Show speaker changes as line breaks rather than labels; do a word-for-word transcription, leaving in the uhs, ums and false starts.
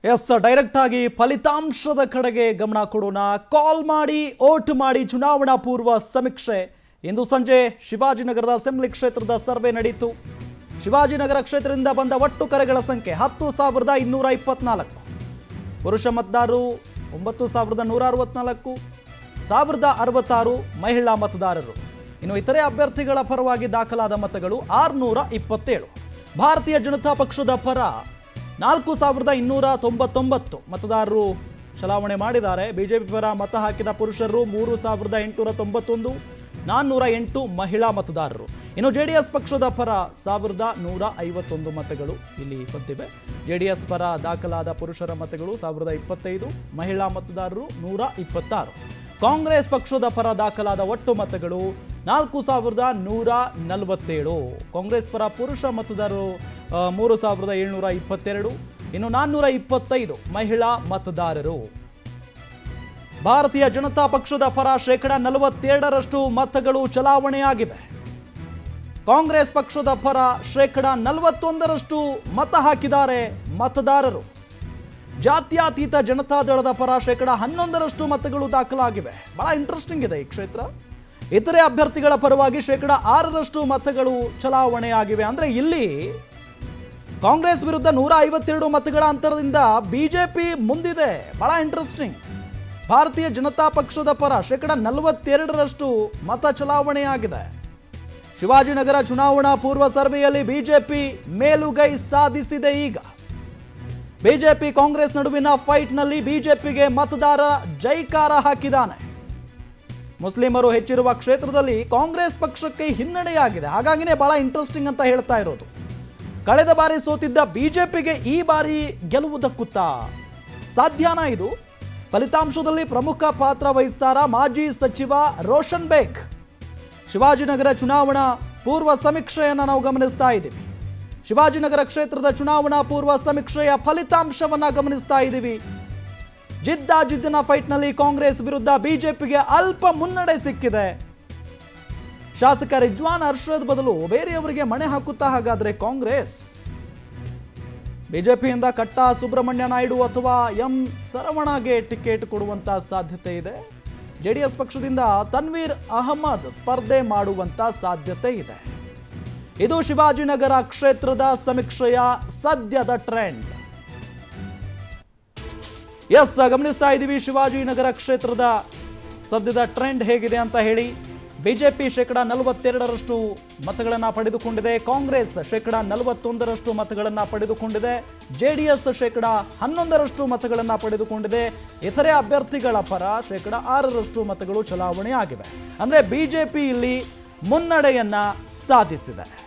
S direct ಆಗಿ ಫಲಿತಾಂಶದ ಕಡೆಗೆ ಗಮನ ಕೊಡೋಣ. ಕಾಲ್ ಮಾಡಿ ವೋಟ್ ಮಾಡಿ ಚುನಾವಣಾ ಪೂರ್ವ ಸಮೀಕ್ಷೆ ಇಂದು ಸಂಜೆ ಶಿವಾಜಿನಗರದ ಅಸೆಂಬ್ಲಿ ಕ್ಷೇತ್ರದ ಸರ್ವೆ ನಡೆಯಿತು. ಶಿವಾಜಿನಗರ ಕ್ಷೇತ್ರದಿಂದ ಬಂದ ಒಟ್ಟು ಕರೆಗಳ ಸಂಖ್ಯೆ ಹತ್ತು ಸಾವಿರದ ಇನ್ನೂರ ಇಪ್ಪತ್ನಾಲ್ಕು, ಪುರುಷ ಮತದಾರರು ಒಂಬತ್ತು ಸಾವಿರದ ನೂರ ಅರವತ್ನಾಲ್ಕು, ಸಾವಿರದ ಅರವತ್ತಾರು ಮಹಿಳಾ ಮತದಾರರು. ಇನ್ನು ಇತರೆ ಅಭ್ಯರ್ಥಿಗಳ ಪರವಾಗಿ ದಾಖಲಾದ ಮತಗಳು ಆರುನೂರ ಇಪ್ಪತ್ತೇಳು. ಭಾರತೀಯ ಜನತಾ ಪಕ್ಷದ ಪರ ನಾಲ್ಕು ಸಾವಿರದ ಇನ್ನೂರ ತೊಂಬತ್ತೊಂಬತ್ತು ಮತದಾರರು ಚಲಾವಣೆ ಮಾಡಿದ್ದಾರೆ. ಬಿಜೆಪಿ ಪರ ಮತ ಹಾಕಿದ ಪುರುಷರು ಮೂರು ಸಾವಿರದ ಎಂಟುನೂರ ತೊಂಬತ್ತೊಂದು, ನಾನ್ನೂರ ಎಂಟು ಮಹಿಳಾ ಮತದಾರರು. ಇನ್ನು ಜೆಡಿಎಸ್ ಪಕ್ಷದ ಪರ ಸಾವಿರದ ನೂರ ಐವತ್ತೊಂದು ಮತಗಳು ಇಲ್ಲಿ ಬಂದಿವೆ. ಜೆಡಿಎಸ್ ಪರ ದಾಖಲಾದ ಪುರುಷರ ಮತಗಳು ಸಾವಿರದ ಇಪ್ಪತ್ತೈದು, ಮಹಿಳಾ ಮತದಾರರು ನೂರ ಇಪ್ಪತ್ತಾರು. ಕಾಂಗ್ರೆಸ್ ಪಕ್ಷದ ಪರ ದಾಖಲಾದ ಒಟ್ಟು ಮತಗಳು ನಾಲ್ಕು ಸಾವಿರದ ನೂರ ನಲವತ್ತೇಳು. ಕಾಂಗ್ರೆಸ್ ಪರ ಪುರುಷ ಮತದಾರರು ಮೂರು ಸಾವಿರದ ಏಳ್ನೂರ ಇಪ್ಪತ್ತೆರಡು, ಇನ್ನು ನಾನ್ನೂರ ಇಪ್ಪತ್ತೈದು ಮಹಿಳಾ ಮತದಾರರು. ಭಾರತೀಯ ಜನತಾ ಪಕ್ಷದ ಪರ ಶೇಕಡ ನಲವತ್ತೆರಡರಷ್ಟು ಮತಗಳು ಚಲಾವಣೆಯಾಗಿವೆ. ಕಾಂಗ್ರೆಸ್ ಪಕ್ಷದ ಪರ ಶೇಕಡ ನಲವತ್ತೊಂದರಷ್ಟು ಮತ ಹಾಕಿದ್ದಾರೆ ಮತದಾರರು. ಜಾತ್ಯತೀತ ಜನತಾದಳದ ಪರ ಶೇಕಡ ಹನ್ನೊಂದರಷ್ಟು ಮತಗಳು ದಾಖಲಾಗಿವೆ. ಬಹಳ ಇಂಟ್ರೆಸ್ಟಿಂಗ್ ಇದೆ ಈ ಕ್ಷೇತ್ರ. ಇತರೆ ಅಭ್ಯರ್ಥಿಗಳ ಪರವಾಗಿ ಶೇಕಡ ಆರರಷ್ಟು ಮತಗಳು ಚಲಾವಣೆಯಾಗಿವೆ. ಅಂದ್ರೆ ಇಲ್ಲಿ ಕಾಂಗ್ರೆಸ್ ವಿರುದ್ಧ ನೂರ ಐವತ್ತೆರಡು ಮತಗಳ ಅಂತರದಿಂದ ಬಿಜೆಪಿ ಮುಂದಿದೆ. ಬಹಳ ಇಂಟ್ರೆಸ್ಟಿಂಗ್. ಭಾರತೀಯ ಜನತಾ ಪಕ್ಷದ ಪರ ಶೇಕಡ ನಲವತ್ತೆರಡರಷ್ಟು ಮತ ಚಲಾವಣೆಯಾಗಿದೆ. ಶಿವಾಜಿನಗರ ಚುನಾವಣಾ ಪೂರ್ವ ಸರ್ವೆಯಲ್ಲಿ ಬಿಜೆಪಿ ಮೇಲುಗೈ ಸಾಧಿಸಿದೆ. ಈಗ ಬಿಜೆಪಿ ಕಾಂಗ್ರೆಸ್ ನಡುವಿನ ಫೈಟ್ನಲ್ಲಿ ಬಿಜೆಪಿಗೆ ಮತದಾರ ಜೈಕಾರ ಹಾಕಿದ್ದಾನೆ. ಮುಸ್ಲಿಮರು ಹೆಚ್ಚಿರುವ ಕ್ಷೇತ್ರದಲ್ಲಿ ಕಾಂಗ್ರೆಸ್ ಪಕ್ಷಕ್ಕೆ ಹಿನ್ನಡೆಯಾಗಿದೆ. ಹಾಗಾಗಿನೇ ಬಹಳ ಇಂಟ್ರೆಸ್ಟಿಂಗ್ ಅಂತ ಹೇಳ್ತಾ ಇರೋದು. ಕಳೆದ ಬಾರಿ ಸೋತಿದ್ದ ಬಿಜೆಪಿಗೆ ಈ ಬಾರಿ ಗೆಲುವು ದಕ್ಕುತ್ತಾ? ಸಾಧ್ಯನಾ ಇದು? ಫಲಿತಾಂಶದಲ್ಲಿ ಪ್ರಮುಖ ಪಾತ್ರ ವಹಿಸ್ತಾರ ಮಾಜಿ ಸಚಿವ ರೋಷನ್ ಬೇಗ್. ಶಿವಾಜಿನಗರ ಚುನಾವಣಾ ಪೂರ್ವ ಸಮೀಕ್ಷೆಯನ್ನು ನಾವು ಗಮನಿಸ್ತಾ ಇದ್ದೀವಿ. ಶಿವಾಜಿನಗರ ಕ್ಷೇತ್ರದ ಚುನಾವಣಾ ಪೂರ್ವ ಸಮೀಕ್ಷೆಯ ಫಲಿತಾಂಶವನ್ನ ಗಮನಿಸ್ತಾ ಇದ್ದೀವಿ. ಜಿದ್ದಾಜಿದ್ದಿನ ಫೈಟ್ನಲ್ಲಿ ಕಾಂಗ್ರೆಸ್ ವಿರುದ್ಧ ಬಿಜೆಪಿಗೆ ಅಲ್ಪ ಮುನ್ನಡೆ ಸಿಕ್ಕಿದೆ. ಶಾಸಕ ರಿಜ್ವಾನ್ ಅರ್ಷದ್ ಬದಲು ಬೇರೆಯವರಿಗೆ ಮಣೆ ಹಾಕುತ್ತಾ ಹಾಗಾದ್ರೆ ಕಾಂಗ್ರೆಸ್? ಬಿಜೆಪಿಯಿಂದ ಕಟ್ಟ ಸುಬ್ರಹ್ಮಣ್ಯ ನಾಯ್ಡು ಅಥವಾ ಎಂ ಸರವಣಗೆ ಟಿಕೆಟ್ ಕೊಡುವಂತ ಸಾಧ್ಯತೆ ಇದೆ. ಜೆಡಿಎಸ್ ಪಕ್ಷದಿಂದ ತನ್ವೀರ್ ಅಹಮದ್ ಸ್ಪರ್ಧೆ ಮಾಡುವಂತ ಸಾಧ್ಯತೆ ಇದೆ. ಇದು ಶಿವಾಜಿನಗರ ಕ್ಷೇತ್ರದ ಸಮೀಕ್ಷೆಯ ಸದ್ಯದ ಟ್ರೆಂಡ್. ಎಸ್ ಗಮನಿಸ್ತಾ ಇದ್ದೀವಿ ಶಿವಾಜಿನಗರ ಕ್ಷೇತ್ರದ ಸದ್ಯದ ಟ್ರೆಂಡ್ ಹೇಗಿದೆ ಅಂತ ಹೇಳಿ. ಬಿಜೆಪಿ ಶೇಕಡ ನಲವತ್ತೆರಡರಷ್ಟು ಮತಗಳನ್ನು ಪಡೆದುಕೊಂಡಿದೆ. ಕಾಂಗ್ರೆಸ್ ಶೇಕಡ ನಲವತ್ತೊಂದರಷ್ಟು ಮತಗಳನ್ನು ಪಡೆದುಕೊಂಡಿದೆ. ಜೆಡಿಎಸ್ ಶೇಕಡ ಹನ್ನೊಂದರಷ್ಟು ಮತಗಳನ್ನು ಪಡೆದುಕೊಂಡಿದೆ. ಇತರೆ ಅಭ್ಯರ್ಥಿಗಳ ಪರ ಶೇಕಡ ಆರರಷ್ಟು ಮತಗಳು ಚಲಾವಣೆಯಾಗಿವೆ. ಅಂದ್ರೆ ಬಿಜೆಪಿ ಇಲ್ಲಿ ಮುನ್ನಡೆಯನ್ನ ಸಾಧಿಸಿದೆ.